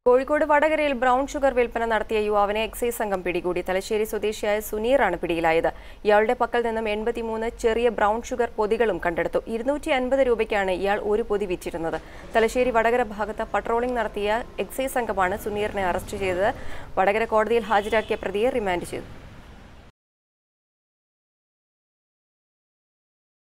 കോഴിക്കോട് വടകരയിൽ brown sugar വിൽപ്പന നടത്തിയ യുവാവിനെ എക്സൈസ് സംഘം പിടികൂടി. തലശ്ശേരി സ്വദേശിയായ സുനീറാണ് പിടിയിലായത്. ഇയാളുടെ പക്കൽ നിന്നും 83 ചെറിയ ബ്രൗൺ ഷുഗർ പൊതികളും കണ്ടെടുത്തു. 250 രൂപയ്ക്കാണ് ഇയാൾ ഒരു പൊതി വിറ്റിരുന്നത്. തലശ്ശേരി വടകര ഭാഗത്ത് പട്രോളിംഗ് നടത്തിയ എക്സൈസ് സംഘമാണ് സുനീറിനെ അറസ്റ്റ് ചെയ്തത്. വടകര കോടതിയിൽ ഹാജരാക്കിയ പ്രതിയെ റിമാൻഡ് ചെയ്തു.